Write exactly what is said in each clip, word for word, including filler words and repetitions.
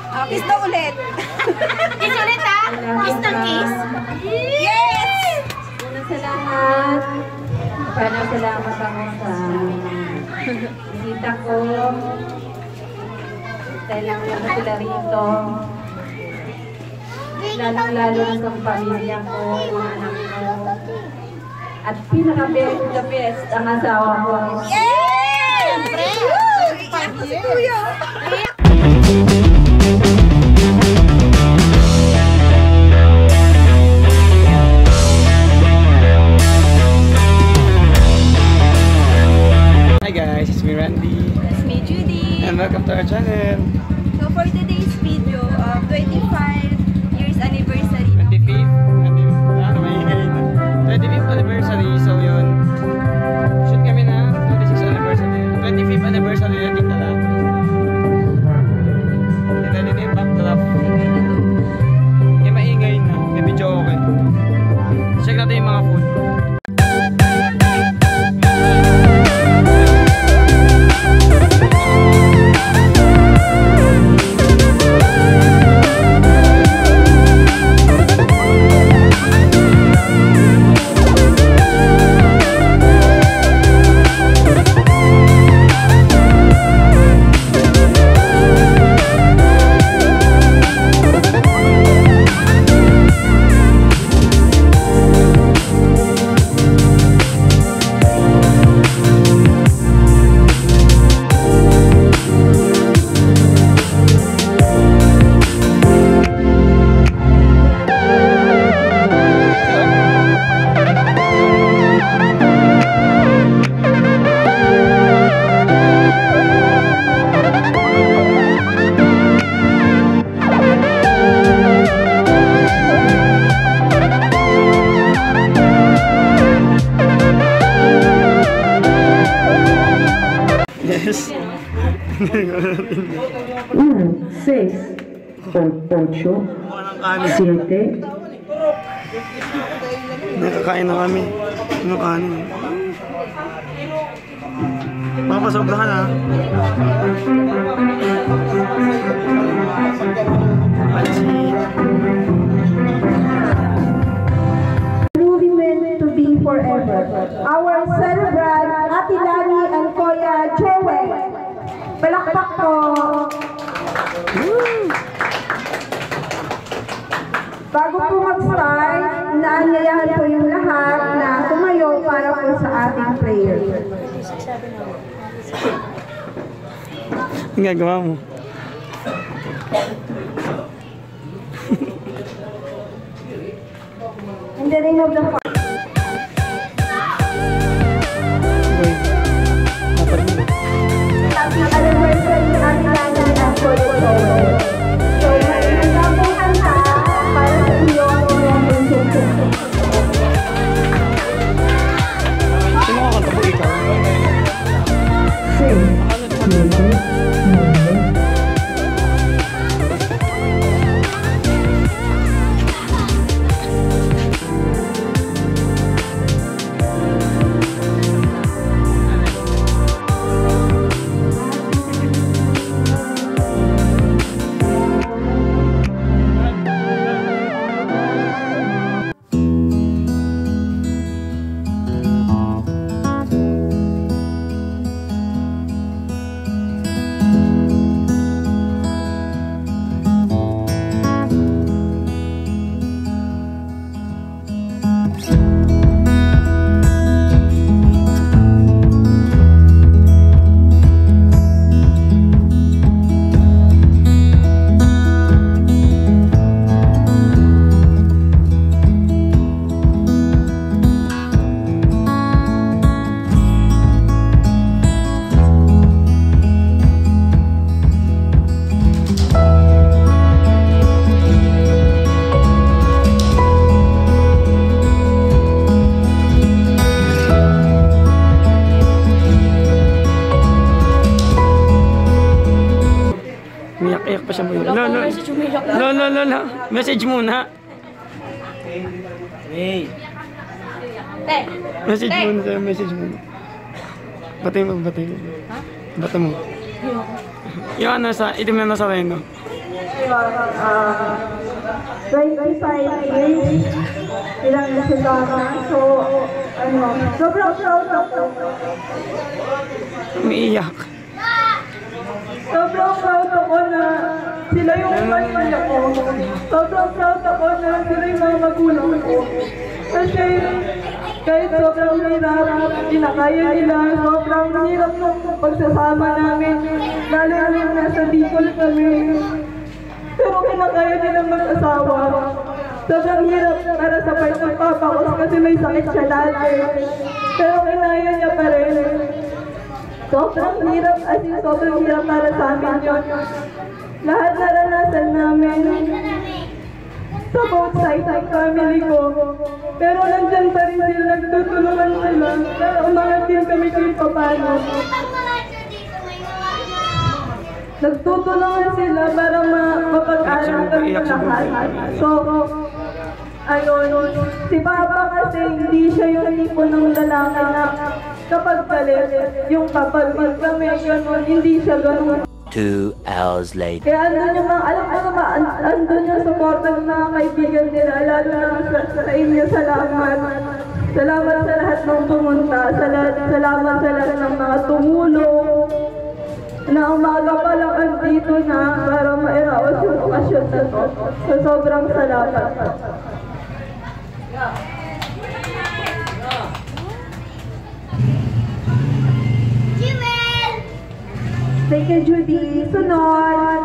Uh, kiss na ulit. Kiss ulit ha? Kiss ng kiss? Yes! Una sa lahat, paano salamat ako sa bisita ko. Dahil lang naman sila rito. Lalong-lalo na sa pamilya ko, mga anak ko. At pinaka-best the best ang asawa ko. Yes! Siyempre! Iyak ko si Kuya! Hi guys, it's me Randy. It's me Judy. And welcome to our channel. So for today's video, um, twenty-five years anniversary. twenty-fifth, ah, twenty-fifth anniversary, so yun. Shoot kami na twenty-sixth anniversary. twenty-fifth anniversary na Tita Love. Tita Love, back to love. Yung maingay na, may video okay. Check natin yung mga food. Yes. Uno, seis, ocho, siete. Nakakain na kami. Ano kanin? Mapasobrahan ha. Pansit. Truly meant to be forever. Our celebrant, Ate Lani and Kuya Joey. Palakpak po. Bago po mag-start, inaanyayahan po yung lahat na tumayo para po sa ating prayer. Ang gagawa mo? In the name of the Father. Happy anniversary, Ate Lani and Kuya Joey. So, may hanggang po handa para sa iyo ang inyong bunso. Sino kakanta po ikaw? Seis, siete, nueve. Iyak pa siya mo yun. No, no. No, no, no, no. Message muna. Hey. Message muna tayo, message muna. Batay mo, batay mo. Bata mo. Yung ano sa, itim na nasa reno. Ayun, ah, twenty-five years ilang nagsasama. So, ano, sobrang proud ako. Umiiyak. Sobrang proud ako na sila yung pamilya ko. Sobrang proud ako na sila yung mga magulang ko. Kasi kahit sobrang hirap, kinakaya nila, sobrang hirap ng pagsasama namin. Lalo na nasa Bicol kami. Pero kinakaya nila mag-asawa. Sobrang hirap para sa part ng papa ko kasi may sakit siya dati. Pero kinaya niya pa rin. Sobrang hirap, as in sobrang hirap para sa amin yun. Lahat naranasan namin sa both sides ng family ko. Pero nandyan pa rin sila, nagtutulungan sila. Pero umangat din kami kahit paano. Nagtutulungan sila para ma- mapag-aral kami lahat. So, ayun, si Papa kasi hindi siya yung tipo ng lalaki na kapag galit, yung papalpag kami, gano'n, hindi siya gano'n. Two hours later. Kaya andun yung mga, alam ko naman, and- andun yung support ng mga kaibigan nila, lalo na sa, sa inyo, salamat. Salamat sa lahat ng pumunta, salamat, salamat sa lahat ng mga tumulong, na umaga pa lang andito na para mairaos yung okasyon na to. So, sobrang salamat. Thank you, Judy. Sunod.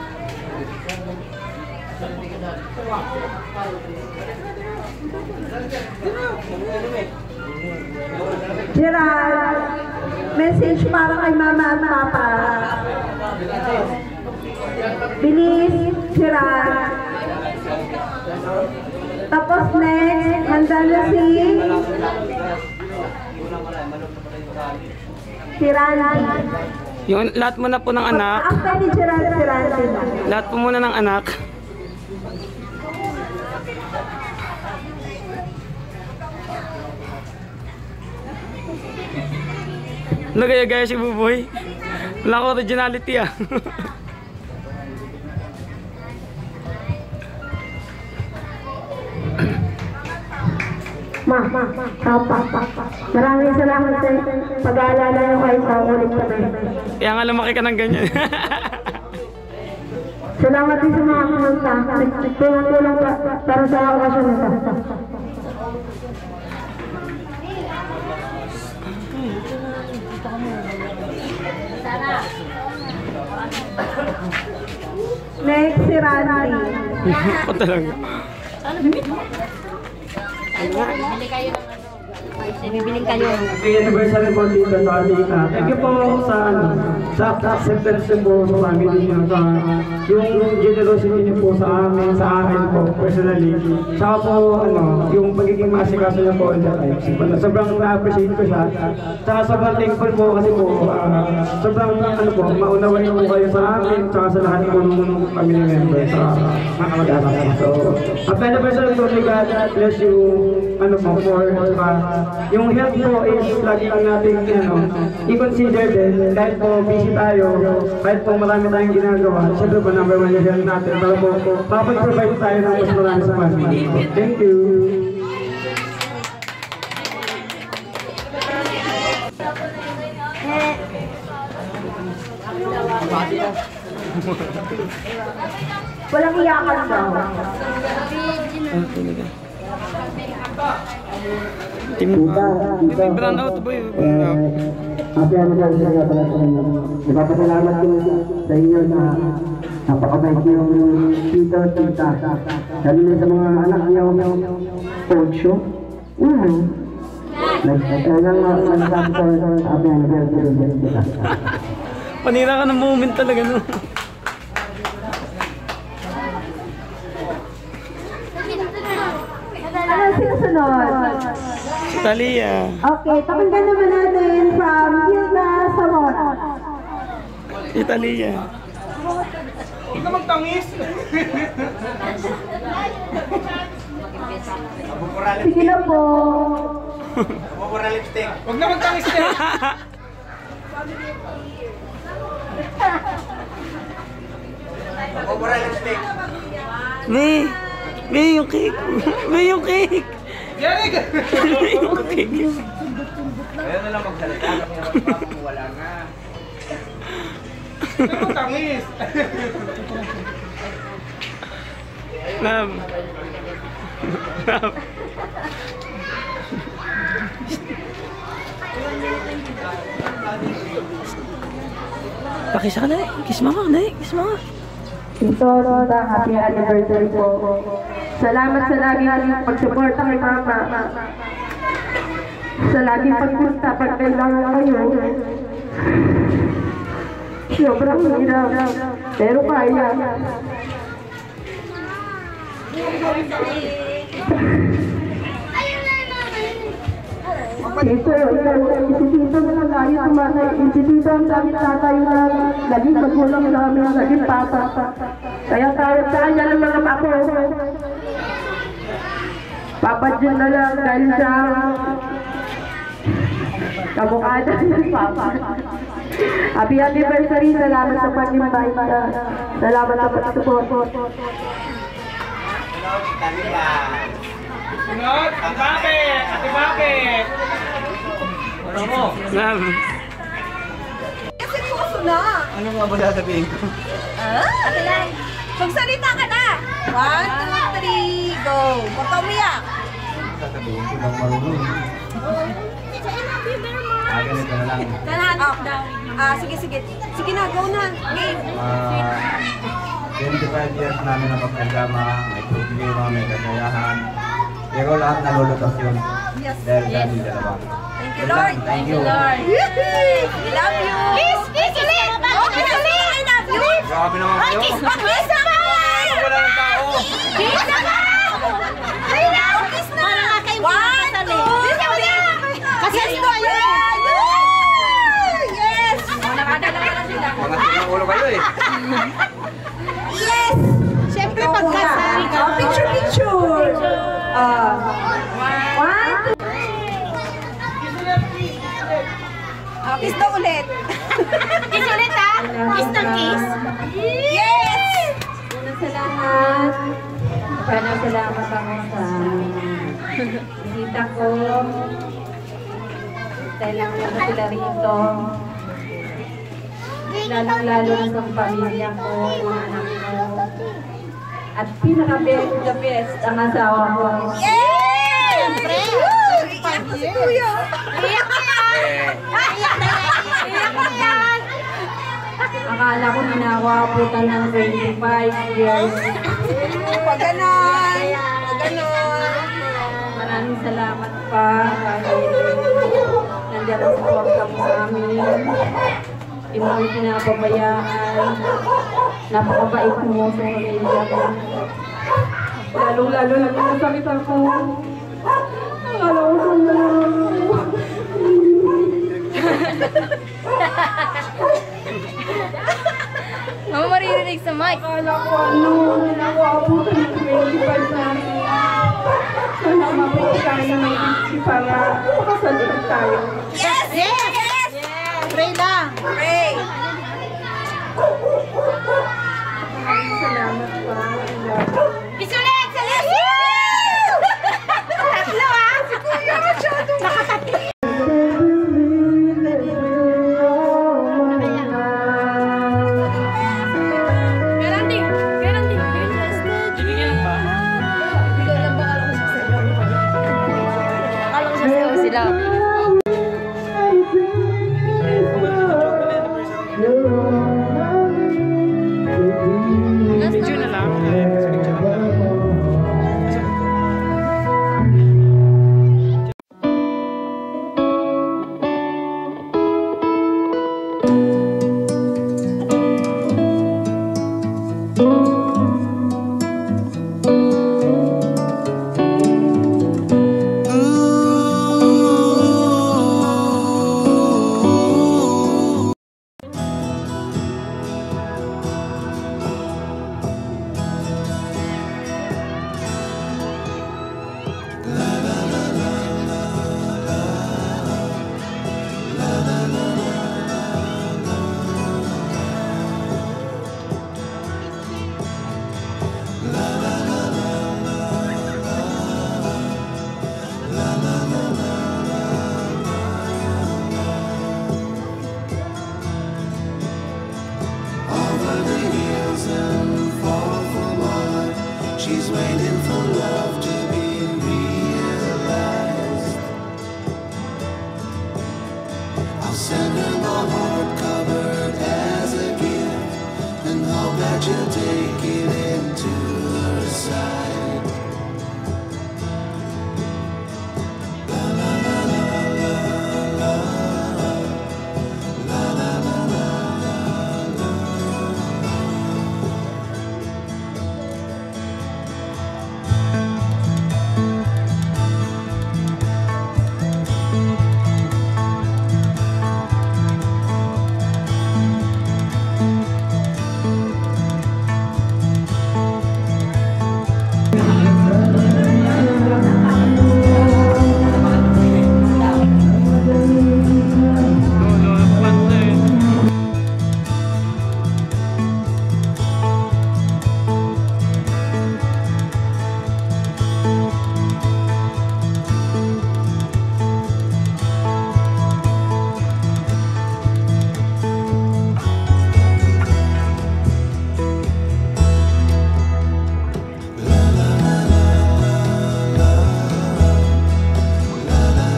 Gerald, message para kay Mama at Papa. Bilis, Gerald. Tapos next, handa na si si Randy. Yung lahat mo na po ng anak. After ni Gerald, si Randy. Lahat po muna ng anak. Nagaya-gaya si Buboy. Wala ko originality ah. Ma, ma, papa, papa. Maraming salamat sa pag-aalala niyo kayo sa ulit kami. Kaya nga lumaki ka ng ganyan. Salamat din sa mga pumunta. Tulong-tulong pa para sa okasyon na ito. Next, si Randy. Ako talaga. Bibiling kayo. Happy anniversary po dito sa ating uh, thank you po sa ano, sa acceptance niyo po sa family niyo, sa yung generosity niyo po sa amin, sa akin po personally. Saka po ano, yung pagiging maasikaso niyo po in the life. Sobrang na-appreciate ko siya. Saka sobrang thankful po kasi po uh, sobrang ano po, maunawain po kayo sa amin, saka sa lahat po ng family members, sa mga kamag-anak po. So, happy anniversary po, may God bless you, ano po, for uh, yung health po is lagi lang natin ano, i-consider din kahit po busy tayo, kahit po marami tayong ginagawa, syempre po number one yung health natin para po mapag-provide tayo ng mas marami sa family. Thank you! Walang iyakan daw. Ah, talaga. Team May brown out ba yun? Brown out. Happy anniversary nga pala sa inyo. Nagpapasalamat ko sa inyo na napakabait yung tito, tita. Lalo na sa mga anak niyo, Pocho. Mm. Nagsasalang masasabi ko sa happy anniversary din kita. Panira ka ng moment talaga no. Ano sinusunod? Si Talia. Okay, pakinggan naman natin from Hilda Zamora. Si Talia. Huwag ka magtangis! Sige na po. Mabura lipstick. Huwag na magtangis ka! Mura lipstick. May, may yung cake. May yung cake. May yung cake. Ayaw na lang magsalita. Kung wala nga. Pero tamis. Ma'am. Ma'am. Pakisa ka na eh. Kiss mo ka. Dali, kiss mo ka. Ito, Lola, happy anniversary po. Salamat sa laging pagsuporta kay Mama. Sa laging pagpunta pag kailangan kayo. Sobrang hirap, pero kaya. Ito, ito, isisito na lang tayo tumatay. Isisito ang dami tatayo na naging magulang namin, naging papa. Kaya tawag sa kanya ng mga papo. Papa Jun na lang dahil sa kamukada ng papa. Happy anniversary, salamat sa pag-invite. Salamat sa pag-support. Sunod, ang bakit! Ate bakit! Ano mo? Ma'am. Kasi puso na. Ano nga ba sasabihin ko? Ah? Ate lang. Magsalita ka na. One, two, three, go. Huwag ka umiyak. Sasabihin ko lang marunong. Ah, ganito na lang. Ah, ah, sige, sige. Sige na, go na. Game. Ah, twenty-five years namin na pagkagama, may problema, may kagayahan. Pero lahat nalulutas yun. Yes. Dahil dahil dalawa. Thank you, Lord. Thank you. Lord. We love you. Kiss, kiss ulit. Okay na, sige. I love you. Grabe naman kayo. Kiss pa, kiss na ba? Wala ng tao. Kiss na ba? Ay, na, kiss na. Para nga kayo One, two, three. Kasi Kiss na yun. Yes. Nakadala na sila. Mga silang ulo kayo eh. Yes. Siyempre pagkasal ka. Picture, picture. Ah. One, two. Ah, kiss na ulit. Kiss ulit ha? Kiss ng kiss? Yes! Una sa lahat, sana salamat ako sa bisita ko. Dahil lang naman sila rito. Lalong-lalo na sa pamilya ko, mga anak ko. At pinaka-best, the best, ang asawa ko. Yes! Siyempre! Iyak ko si Kuya. Iyak ka yan! Iyak na yan! Iyak ka yan! Akala ko ninawaputan ng twenty-five years. Pag ganon. Pag ganon. Maraming salamat pa kahit nandiyan ang support mo sa amin. Hindi mo kami pinapabayaan. Napakabait mo sa pamilya ko. Lalo-lalo na pinasakit ako. Akala ko saan na lang ako. Mama maririnig sa mic. Akala ko ano, ninawaputan ng twenty-five namin. Sana mabuti tayo ng isip para makasalit tayo. Yes! Yes! Yes! Pray lang. Pray! Maraming salamat pa. Kiss ulit! Salis! Tatlo ha? Si Kuya masyado. Nakatatlo. Garanting! Garanting! Bibigyan ba? Akala ko siya sayo sila. Video na lang. Video na lang. over the hills and fall for more. She's waiting for love to be realized. I'll send her my heart covered as a gift, and hope that you'll take it into her side. La la la la la la la la la la la.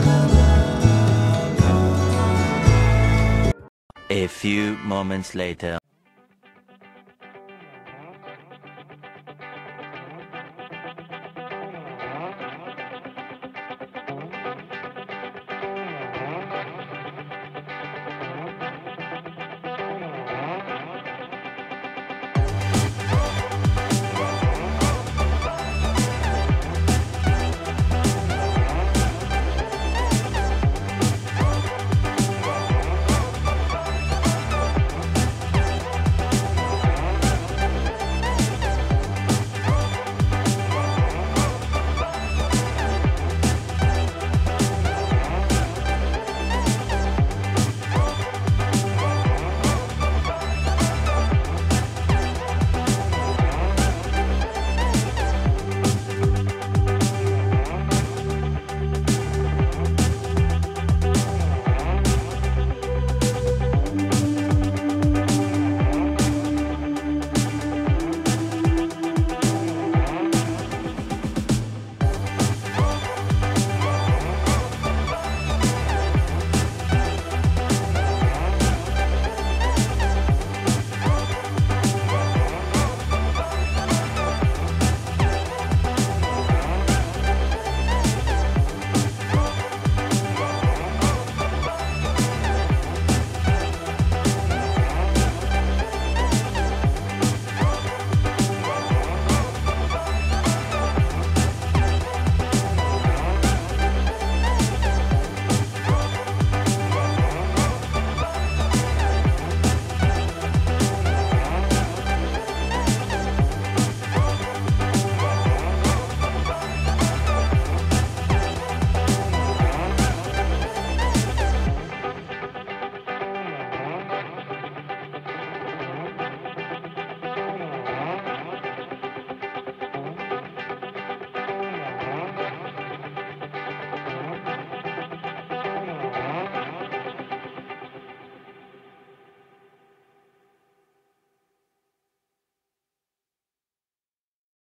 A few moments later.